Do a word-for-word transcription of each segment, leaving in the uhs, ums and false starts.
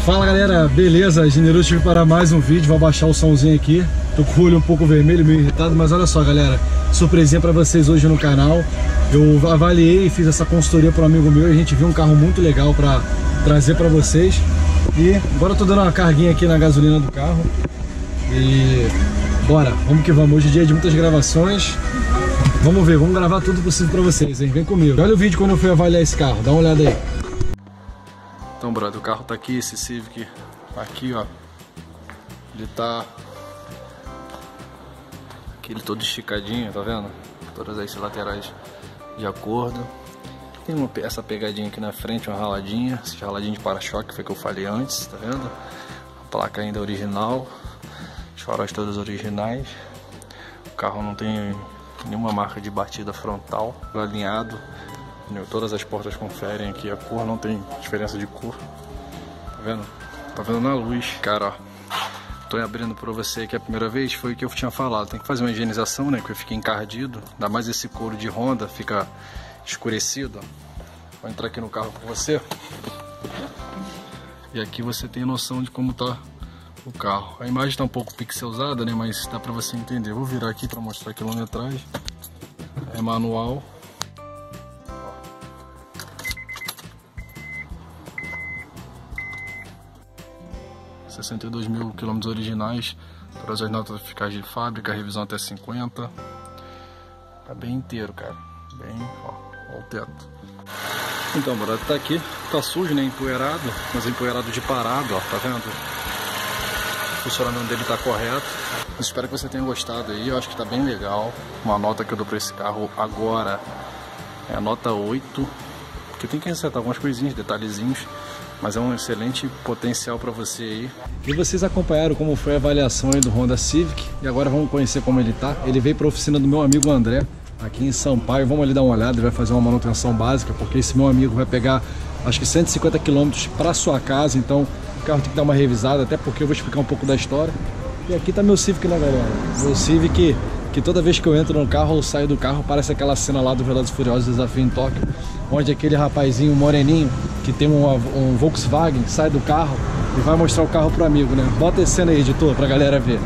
Fala galera, beleza? Generoso tive para mais um vídeo, vou abaixar o somzinho aqui. Tô com o olho um pouco vermelho, meio irritado, mas olha só galera, surpresinha para vocês hoje no canal. Eu avaliei e fiz essa consultoria para um amigo meu e a gente viu um carro muito legal para trazer para vocês. E agora eu tô dando uma carguinha aqui na gasolina do carro. E bora, vamos que vamos. Hoje é dia de muitas gravações. Vamos ver, vamos gravar tudo possível para vocês, hein? Vem comigo. Olha o vídeo quando eu fui avaliar esse carro, dá uma olhada aí. Então, brother, o carro tá aqui, esse Civic aqui, ó. Ele tá... Aquele todo esticadinho, tá vendo? Todas as laterais de acordo. Tem uma, essa pegadinha aqui na frente, uma raladinha. Esse raladinho de para-choque, foi que eu falei antes, tá vendo? A placa ainda original. Os faróis todos originais. O carro não tem nenhuma marca de batida frontal. Alinhado. Todas as portas conferem aqui a cor, não tem diferença de cor. Tá vendo? Tá vendo na luz. Cara, ó, tô abrindo pra você aqui a primeira vez, foi o que eu tinha falado. Tem que fazer uma higienização, né? Porque fica encardido. Ainda mais esse couro de Honda, fica escurecido. Vou entrar aqui no carro com você. E aqui você tem noção de como tá o carro. A imagem tá um pouco pixelizada, né? Mas dá pra você entender. Vou virar aqui pra mostrar a quilometragem. É manual. sessenta e dois mil quilômetros originais, todas as notas fiscais de fábrica, revisão até cinquenta. Tá bem inteiro, cara. Bem, ó, ó o teto. Então, bora, tá aqui, tá sujo, né? Empoeirado, mas empoeirado de parado, ó, tá vendo? O funcionamento dele tá correto. Eu espero que você tenha gostado aí, eu acho que tá bem legal. Uma nota que eu dou pra esse carro agora é a nota oito, porque tem que acertar algumas coisinhas, detalhezinhos. Mas é um excelente potencial para você aí. E vocês acompanharam como foi a avaliação aí do Honda Civic. E agora vamos conhecer como ele tá. Ele veio para a oficina do meu amigo André, aqui em Sampaio. Vamos ali dar uma olhada, ele vai fazer uma manutenção básica, porque esse meu amigo vai pegar acho que cento e cinquenta quilômetros para sua casa. Então o carro tem que dar uma revisada, até porque eu vou explicar um pouco da história. E aqui tá meu Civic, né galera? Meu Civic, que toda vez que eu entro no carro ou saio do carro, parece aquela cena lá do Velozes e Furiosos Desafio em Tóquio, onde aquele rapazinho moreninho que tem um, um Volkswagen sai do carro e vai mostrar o carro pro amigo, né? Bota essa cena aí, editor, pra galera ver.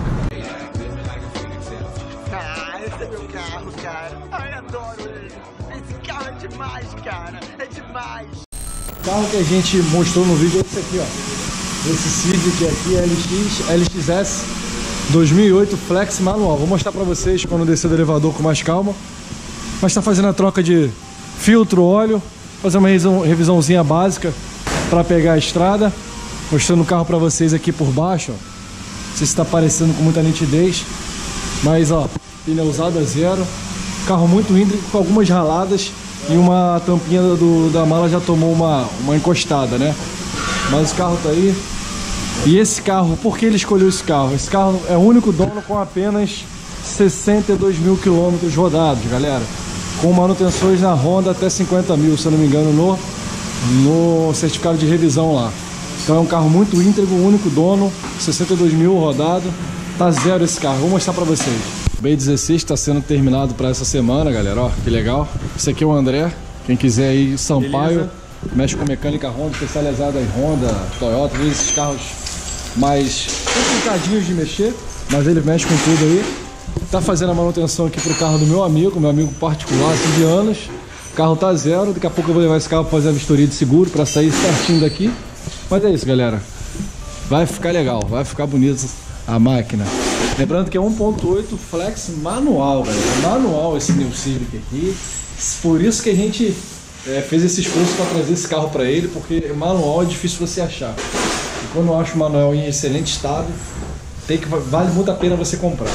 Ah, esse é meu carro, cara. Ai, adoro ele. Esse carro é demais, cara. É demais. O carro que a gente mostrou no vídeo é esse aqui, ó. Esse Civic aqui, L X, L X S dois mil e oito Flex manual. Vou mostrar pra vocês quando descer do elevador com mais calma. Mas tá fazendo a troca de filtro, óleo, fazer uma revisão, revisãozinha básica para pegar a estrada. Mostrando o carro para vocês aqui por baixo, ó. Não sei se está aparecendo com muita nitidez, mas ó, pneu usado a zero, carro muito íntegro, com algumas raladas e uma tampinha do, da mala já tomou uma, uma encostada, né? Mas o carro tá aí. E esse carro, por que ele escolheu esse carro? Esse carro é o único dono com apenas sessenta e dois mil quilômetros rodados, galera. Com manutenções na Honda até cinquenta mil, se eu não me engano, no, no certificado de revisão lá. Então é um carro muito íntegro, único dono, sessenta e dois mil rodado, tá zero esse carro. Vou mostrar pra vocês. O B dezesseis está sendo terminado para essa semana, galera, ó, que legal. Esse aqui é o André, quem quiser aí, Sampaio, beleza. Mexe com mecânica Honda, especializada em Honda, Toyota, esses carros mais complicadinhos de mexer, mas ele mexe com tudo aí. Tá fazendo a manutenção aqui pro carro do meu amigo, meu amigo particular, assim, de anos. O carro tá zero, daqui a pouco eu vou levar esse carro pra fazer a vistoria de seguro, pra sair certinho daqui. Mas é isso, galera. Vai ficar legal, vai ficar bonito a máquina. Lembrando que é um ponto oito Flex manual, galera. Manual esse New Civic aqui. Por isso que a gente é, fez esse esforço para trazer esse carro para ele, porque manual é difícil você achar. E quando eu acho o manual em excelente estado, tem que, vale muito a pena você comprar.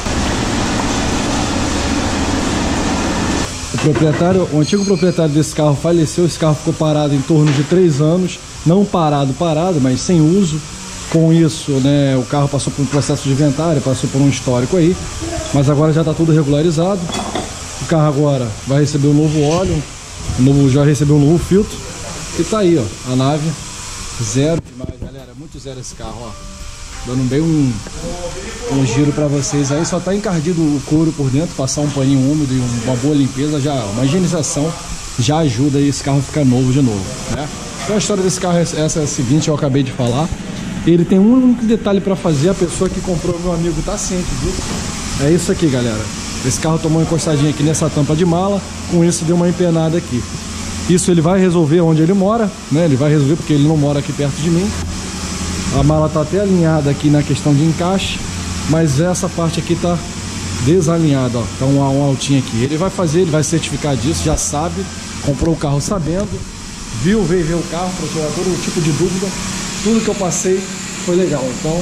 O proprietário, o antigo proprietário desse carro faleceu. Esse carro ficou parado em torno de três anos, não parado, parado, mas sem uso. Com isso, né, o carro passou por um processo de inventário, passou por um histórico aí, mas agora já está tudo regularizado. O carro agora vai receber um novo óleo, um novo, já recebeu um novo filtro e tá aí, ó, a nave zero demais, galera, muito zero esse carro, ó. Dando bem um, um giro para vocês aí. Só tá encardido o couro por dentro. Passar um paninho úmido e uma boa limpeza, já uma higienização já ajuda aí esse carro a ficar novo de novo, né? Então a história desse carro é essa, é a seguinte, eu acabei de falar. Ele tem um único detalhe para fazer, a pessoa que comprou, meu amigo, tá ciente disso. É isso aqui, galera. Esse carro tomou uma encostadinha aqui nessa tampa de mala, com isso deu uma empenada aqui. Isso ele vai resolver onde ele mora, né? Ele vai resolver porque ele não mora aqui perto de mim. A mala tá até alinhada aqui na questão de encaixe, mas essa parte aqui tá desalinhada, ó. Tá um, um altinho aqui. Ele vai fazer, ele vai certificar disso, já sabe, comprou o carro sabendo, viu, veio ver o carro para tirar todo tipo de dúvida. Tudo que eu passei foi legal. Então,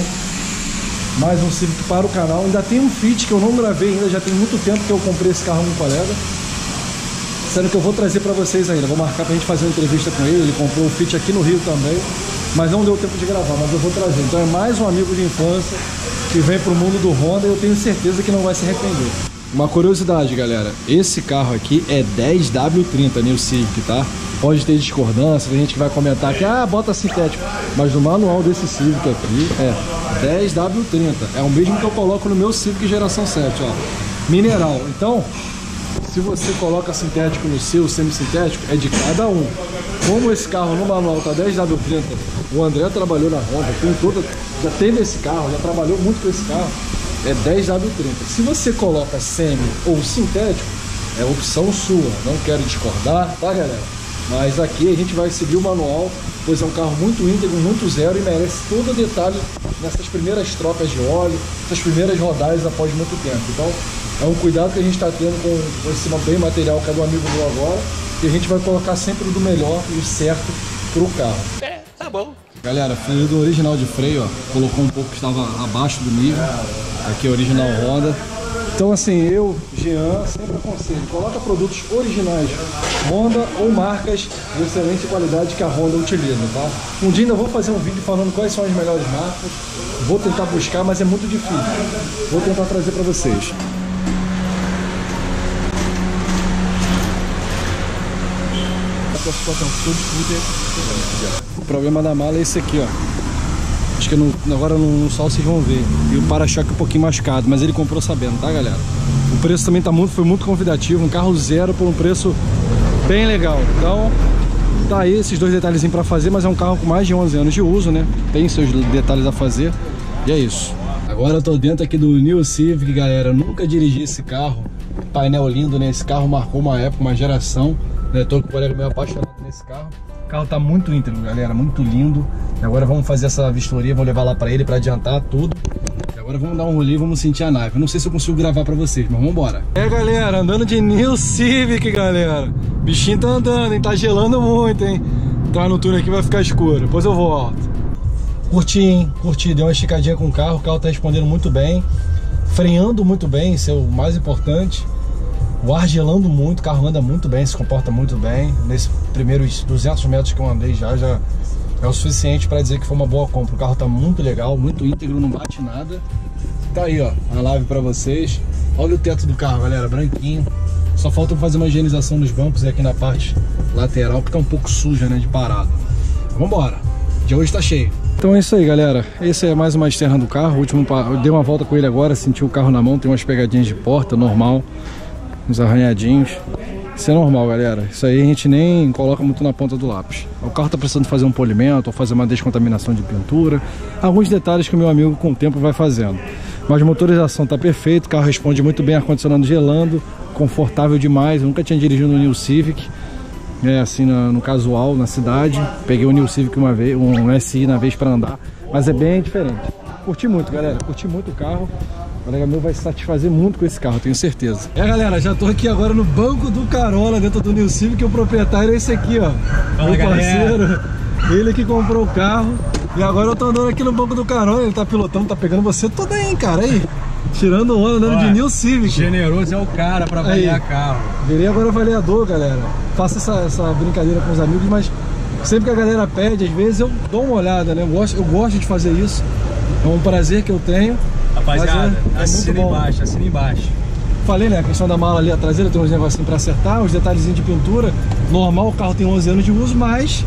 mais um Civic para o canal. Ainda tem um Fit que eu não gravei ainda, já tem muito tempo que eu comprei esse carro com um colega. Sendo que eu vou trazer para vocês ainda, vou marcar pra gente fazer uma entrevista com ele. Ele comprou um Fit aqui no Rio também, mas não deu tempo de gravar, mas eu vou trazer. Então é mais um amigo de infância que vem pro mundo do Honda e eu tenho certeza que não vai se arrepender. Uma curiosidade, galera, esse carro aqui é dez W trinta New Civic, tá? Pode ter discordância, tem gente que vai comentar que ah, bota sintético, mas no manual desse Civic aqui é dez W trinta, é o mesmo que eu coloco no meu Civic geração sete, ó, mineral. Então, se você coloca sintético no seu, semi-sintético, é de cada um. Como esse carro no manual tá dez W trinta, o André trabalhou na Honda, tem toda, já teve esse carro, já trabalhou muito com esse carro, é dez W trinta. Se você coloca semi ou sintético, é opção sua, não quero discordar, tá, galera? Mas aqui a gente vai seguir o manual, pois é um carro muito íntegro, muito zero e merece todo o detalhe nessas primeiras trocas de óleo, essas primeiras rodagens após muito tempo. Então é um cuidado que a gente está tendo com esse bem material que é do amigo meu agora, e a gente vai colocar sempre do melhor e o certo para o carro. É, tá bom. Galera, freio do original de freio, ó, colocou um pouco que estava abaixo do nível, aqui é original Honda. Então assim, eu, Jean, sempre aconselho, coloca produtos originais Honda ou marcas de excelente qualidade que a Honda utiliza, tá? Um dia ainda vou fazer um vídeo falando quais são as melhores marcas, vou tentar buscar, mas é muito difícil. Vou tentar trazer para vocês. O problema da mala é esse aqui, ó. Acho que no, agora no sol vocês vão ver. E o para-choque é um pouquinho mascado, mas ele comprou sabendo, tá, galera? O preço também tá muito, foi muito convidativo. Um carro zero por um preço bem legal. Então, tá aí esses dois detalhezinhos pra fazer, mas é um carro com mais de onze anos de uso, né? Tem seus detalhes a fazer. E é isso. Agora eu tô dentro aqui do New Civic, galera. Eu nunca dirigi esse carro. Painel lindo, né? Esse carro marcou uma época, uma geração. Né? Tô com o colega meio apaixonado nesse carro. O carro tá muito íntegro, galera, muito lindo. E agora vamos fazer essa vistoria, vou levar lá pra ele pra adiantar tudo. E agora vamos dar um rolê e vamos sentir a nave. Eu não sei se eu consigo gravar pra vocês, mas vamos embora. É, galera, andando de New Civic, galera. Bichinho tá andando, hein? Tá gelando muito, hein? Entrar no túnel aqui vai ficar escuro, depois eu volto. Curti, hein? Curti, deu uma esticadinha com o carro. O carro tá respondendo muito bem, freando muito bem, isso é o mais importante. O ar gelando muito, o carro anda muito bem, se comporta muito bem. Nesses primeiros duzentos metros que eu andei já, já é o suficiente para dizer que foi uma boa compra. O carro tá muito legal, muito íntegro, não bate nada. Tá aí, ó, a live para vocês. Olha o teto do carro, galera, branquinho. Só falta fazer uma higienização nos bancos aqui na parte lateral, porque tá um pouco suja, né, de parado. Vambora, de hoje tá cheio. Então é isso aí, galera. Esse é mais uma externa do carro. O último, eu dei uma volta com ele agora, senti o carro na mão, tem umas pegadinhas de porta, normal. Uns arranhadinhos. Isso é normal, galera. Isso aí a gente nem coloca muito na ponta do lápis. O carro tá precisando fazer um polimento ou fazer uma descontaminação de pintura. Alguns detalhes que o meu amigo com o tempo vai fazendo. Mas a motorização tá perfeita, o carro responde muito bem, ar-condicionado gelando, confortável demais. Eu nunca tinha dirigido um New Civic, é, assim, no, no casual, na cidade. Peguei o New Civic uma vez, um S I na vez para andar, mas é bem diferente. Curti muito, galera, curti muito o carro. O colega meu vai se satisfazer muito com esse carro, tenho certeza. É, galera, já tô aqui agora no banco do Carola, dentro do New Civic, que o proprietário é esse aqui, ó. Fala, meu parceiro, galera. Ele que comprou o carro. E agora eu tô andando aqui no banco do Carola, ele tá pilotando, tá pegando você toda aí, hein, cara, aí. Tirando onda, andando Olha, de New Civic. Generoso é o cara pra avaliar carro. Virei agora avaliador, galera. Faço essa, essa brincadeira com os amigos, mas sempre que a galera pede, às vezes eu dou uma olhada, né? Eu gosto, eu gosto de fazer isso. É um prazer que eu tenho. Rapaziada, é, é assina embaixo, assina embaixo. Falei, né, a questão da mala ali, a traseira tem uns negocinhos pra acertar, uns detalhezinhos de pintura. Normal, o carro tem onze anos de uso, mas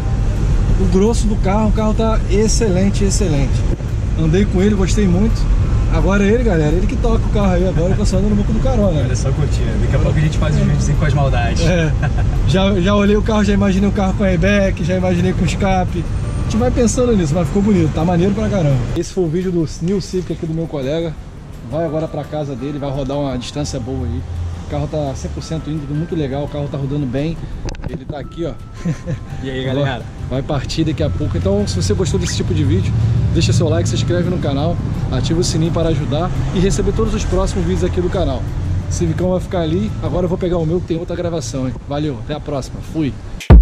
o grosso do carro, o carro tá excelente, excelente. Andei com ele, gostei muito. Agora ele, galera, ele que toca o carro aí agora, eu tô só andando no banco do Carola, né? Olha só curtindo, daqui a pouco a gente faz um videozinho com as maldades. É, já, já olhei o carro, já imaginei o carro com airbag, já imaginei com escape. gente vai pensando nisso, mas ficou bonito, tá maneiro pra caramba. Esse foi o vídeo do New Civic aqui do meu colega. Vai agora pra casa dele, vai rodar uma distância boa aí. O carro tá cem por cento indo, muito legal, o carro tá rodando bem. Ele tá aqui, ó. E aí, galera? Vai partir daqui a pouco. Então, se você gostou desse tipo de vídeo, deixa seu like, se inscreve no canal, ativa o sininho para ajudar e receber todos os próximos vídeos aqui do canal. O Civicão vai ficar ali. Agora eu vou pegar o meu que tem outra gravação, hein? Valeu, até a próxima. Fui!